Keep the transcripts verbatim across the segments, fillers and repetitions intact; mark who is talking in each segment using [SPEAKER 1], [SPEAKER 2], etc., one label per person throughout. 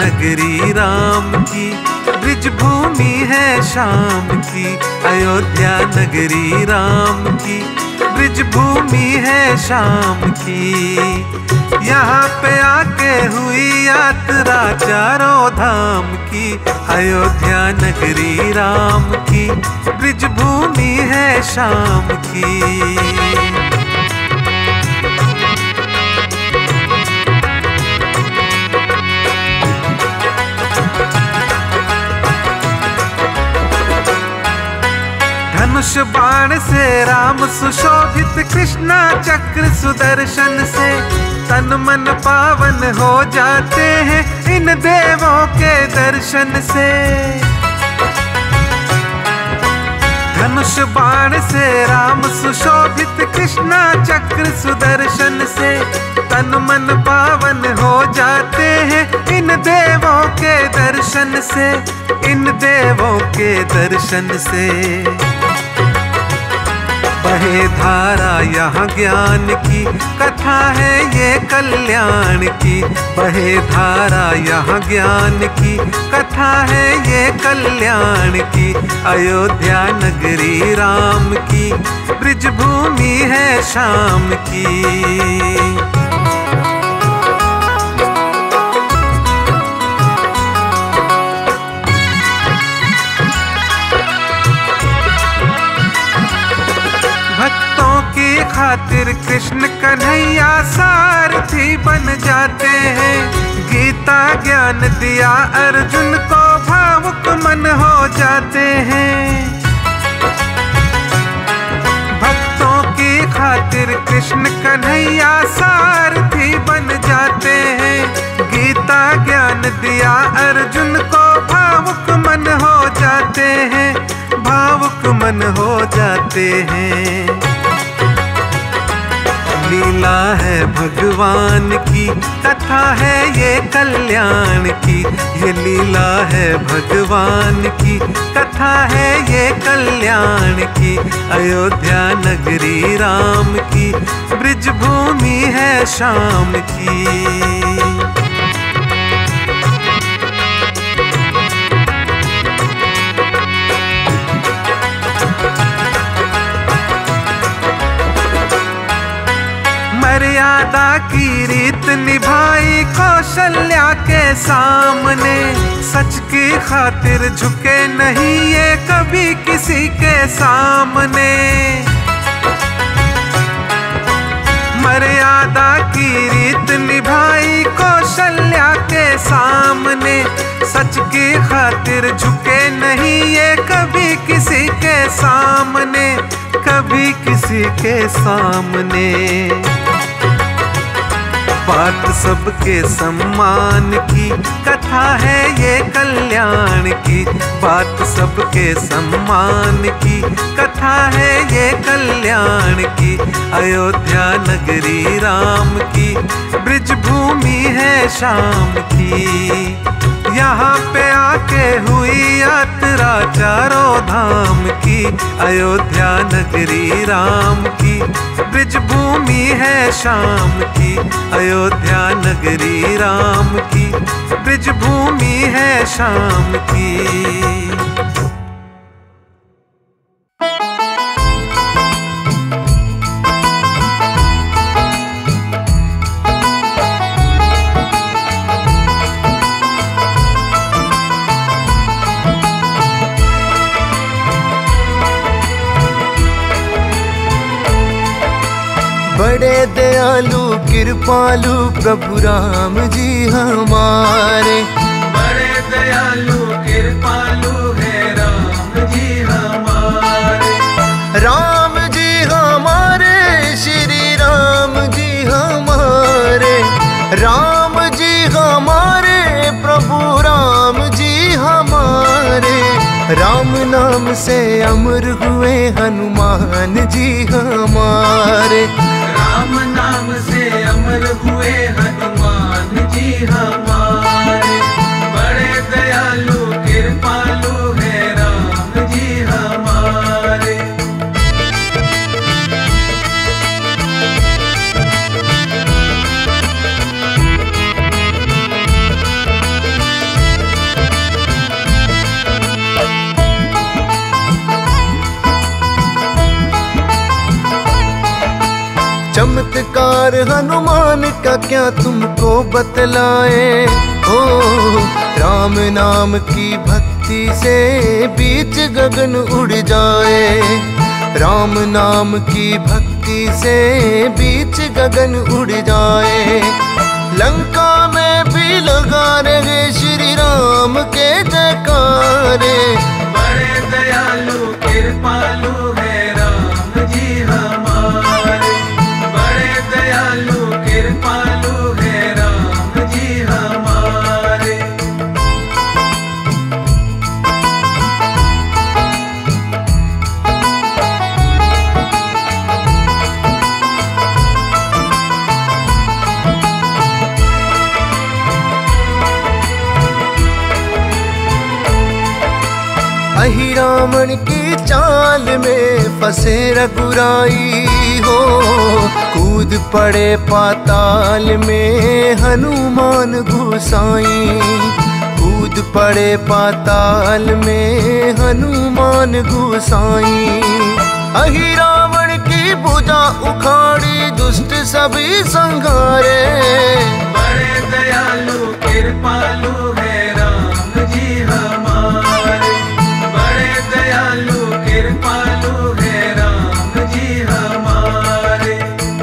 [SPEAKER 1] नगरी राम की, ब्रिज भूमि है शाम की। अयोध्या नगरी राम की, ब्रिज भूमि है शाम की। यहाँ पे आके हुई यात्रा चारों धाम की। अयोध्या नगरी राम की, ब्रिज भूमि है शाम की। धनुष बाण से राम सुशोभित, कृष्णा चक्र सुदर्शन से तन मन पावन हो जाते हैं इन देवों के दर्शन से। धनुष बाण से राम सुशोभित, कृष्णा चक्र सुदर्शन से तन मन पावन हो जाते हैं इन देवों के दर्शन से, इन देवों के दर्शन से। बहे धारा यहाँ ज्ञान की, कथा है ये कल्याण की। बहे धारा यहाँ ज्ञान की, कथा है ये कल्याण की। अयोध्या नगरी राम की, ब्रिज भूमि है शाम की। खातिर कृष्ण कन्हैया सारथी बन जाते हैं। गीता ज्ञान दिया अर्जुन को, भावुक मन हो जाते हैं। भक्तों की खातिर कृष्ण कन्हैया सारथी बन जाते हैं। गीता ज्ञान दिया अर्जुन को, भावुक मन हो जाते हैं, भावुक मन हो जाते हैं। लीला है भगवान की, कथा है ये कल्याण की। ये लीला है भगवान की, कथा है ये कल्याण की। अयोध्या नगरी राम की, ब्रिज भूमि है शाम की। मर्यादा की रीत निभाई कौशल्या के सामने। सच की खातिर झुके नहीं ये कभी किसी के सामने। मर्यादा की रीत निभाई कौशल्या के सामने। सच की खातिर झुके नहीं ये कभी किसी के सामने, कभी किसी के सामने। बात सबके सम्मान की, कथा है ये कल्याण की। बात सबके सम्मान की, कथा है ये कल्याण की। अयोध्या नगरी राम की, ब्रिज भूमि है शाम की। यहाँ पे आके हुई यात्रा चारों धाम की। अयोध्या नगरी राम की, ब्रिज भूमि है शाम की। अयोध्या नगरी राम की, ब्रिज भूमि है शाम की।
[SPEAKER 2] बड़े दयालु कृपालु प्रभु राम जी हमारे।
[SPEAKER 1] बड़े दयालु कृपालु है राम जी हमारे।
[SPEAKER 2] राम जी हमारे, श्री राम जी हमारे। राम जी हमारे, प्रभु राम जी हमारे। राम नाम से अमर हुए हनुमान जी हमारे।
[SPEAKER 1] राम नाम से अमर हुए हनुमान जी हमारे। बड़े दयालु कृपालु है राम जी हमारे।
[SPEAKER 2] प्यार हनुमान का क्या तुमको बतलाए। ओ राम नाम की भक्ति से बीच गगन उड़ जाए। राम नाम की भक्ति से बीच गगन उड़ जाए। लंका में भी लगा रहे श्री राम के जयकारे।
[SPEAKER 1] बड़े दयालु कृपालु है राम जी हमारे। बड़े दयालु कृपालु है राम जी हमारे।
[SPEAKER 2] अहि रावण की चाल में फंसे रघुराई हो। कूद पड़े पाताल में हनुमान गोसाई। कूद पड़े पाताल में हनुमान गोसाई। अहि रावण की भुजा उखाड़ी दुष्ट सभी संघारे।
[SPEAKER 1] बड़े दयालु कृपालु है राम जी हमारे। बड़े दयालु कृपालु है राम जी हमारे।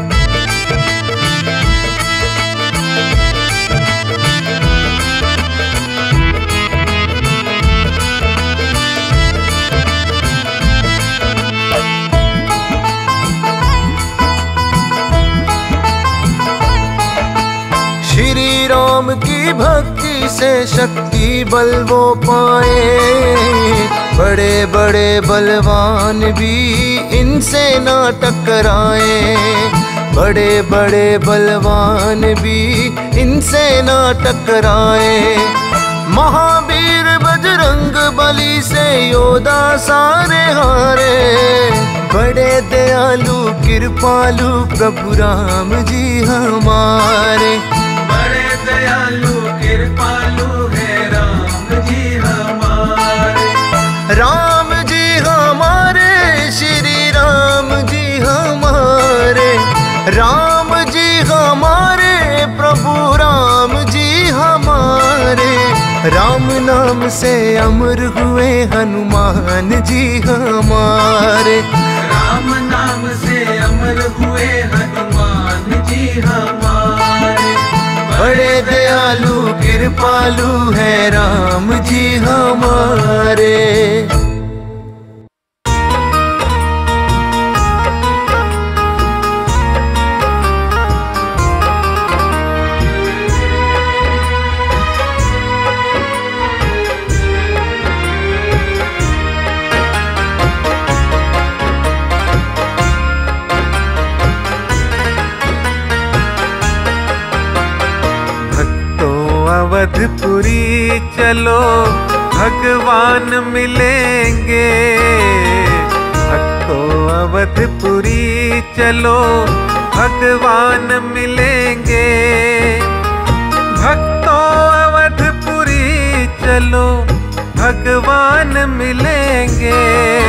[SPEAKER 2] श्री राम की भक्ति से शक्ति बल वो पाए। बड़े बड़े बलवान भी इनसे ना टकराए। बड़े बड़े बलवान भी इनसे ना टकराए। महावीर बजरंग बली से योद्धा सारे हारे। बड़े दयालु कृपालु प्रभु राम जी हमारे।
[SPEAKER 1] बड़े दयालु कृपालु है राम जी हमारे।
[SPEAKER 2] राम जी हमारे श्री राम जी हमारे। राम जी हमारे प्रभु राम जी हमारे। राम नाम से अमर हुए हनुमान जी हमारे।
[SPEAKER 1] राम नाम से अमर हुए हनुमान जी हमारे।
[SPEAKER 2] बड़े दयालु कृपालु है राम जी हमारे।
[SPEAKER 1] अवधपुरी चलो भगवान मिलेंगे। भक्तों अवधपुरी चलो भगवान मिलेंगे। भक्तों अवधपुरी चलो भगवान मिलेंगे।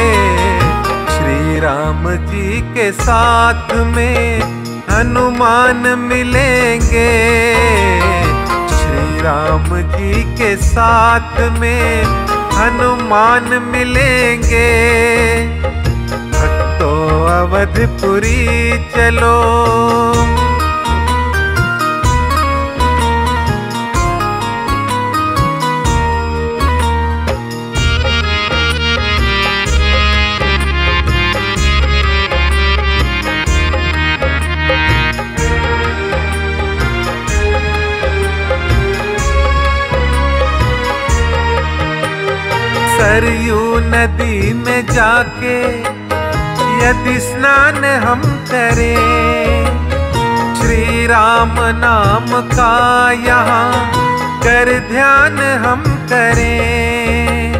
[SPEAKER 1] श्री राम जी के साथ में हनुमान मिलेंगे। राम जी के साथ में हनुमान मिलेंगे। भक्तों अवधपुरी चलो। सरयू नदी में जाके यदि स्नान हम करें। श्री राम नाम का यहाँ कर ध्यान हम करें।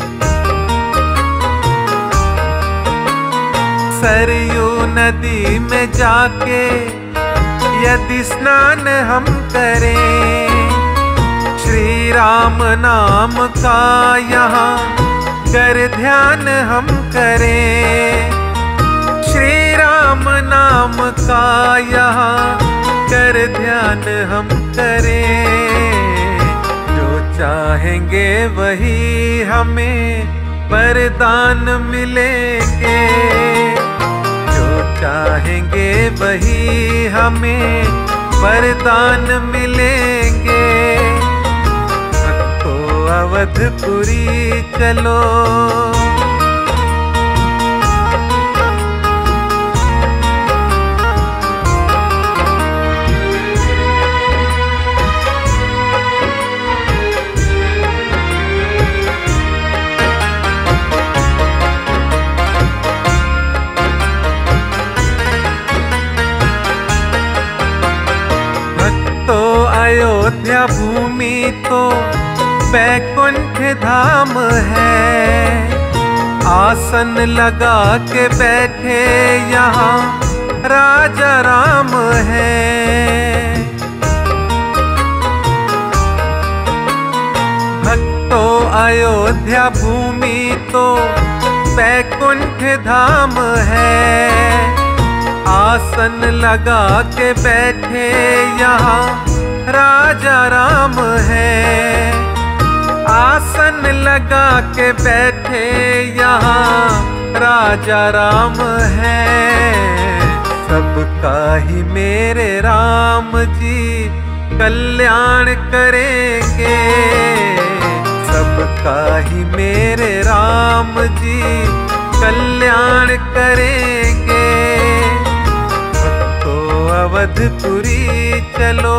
[SPEAKER 1] सरयू नदी में जाके यदि स्नान हम करें। श्री राम नाम का यहाँ कर ध्यान हम करें। श्री राम नाम राम का यहाँ कर ध्यान हम करें, जो चाहेंगे वही हमें वरदान मिलेंगे, जो चाहेंगे वही हमें वरदान मिलेंगे। भक्तो अवधपुरी चलो, अयोध्या भूमि तो वैकुंठ धाम है, आसन लगा के बैठे यहाँ राजा राम है। भक्तों अयोध्या भूमि तो वैकुंठ धाम है, आसन लगा के बैठे यहाँ राजा राम है। आसन लगा के बैठे यहाँ राजा राम है। सबका ही मेरे राम जी कल्याण करेंगे, सबका ही मेरे राम जी कल्याण करेंगे। भक्तों अवधपुरी चलो,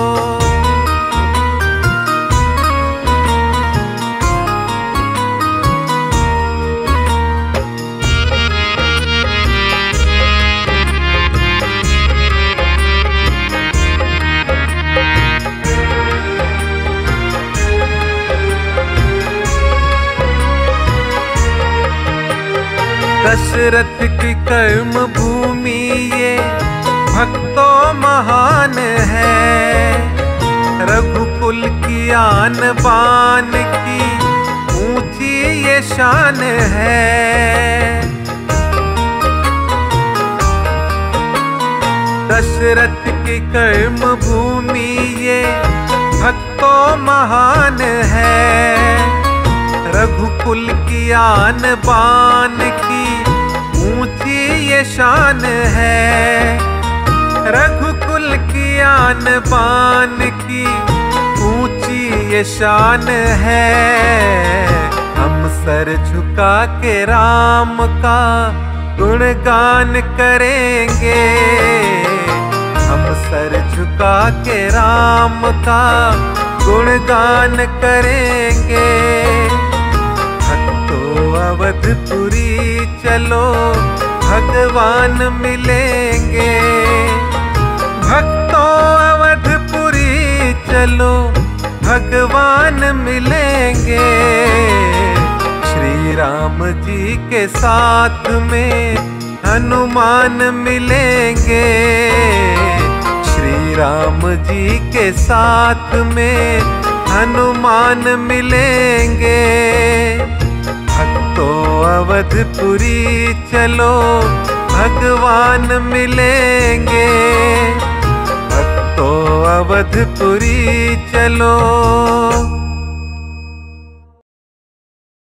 [SPEAKER 1] दशरथ की कर्म भूमि ये भक्तों महान है, रघुकुल की आन बान की ऊंची ये शान है। दशरथ की कर्म भूमि ये भक्तों महान है, रघुकुल की आन बान की ऊंची ये शान है। रघुकुल की आन बान की ऊंची ये शान है। हम सर झुका के राम का गुणगान करेंगे, हम सर झुका के राम का गुणगान करेंगे। अवधपुरी चलो भगवान मिलेंगे, भक्तों अवधपुरी चलो भगवान मिलेंगे। श्री राम जी के साथ में हनुमान मिलेंगे, श्री राम जी के साथ में हनुमान मिलेंगे। भक्तों अवधपुरी चलो भगवान मिलेंगे, भक्तों अवधपुरी चलो।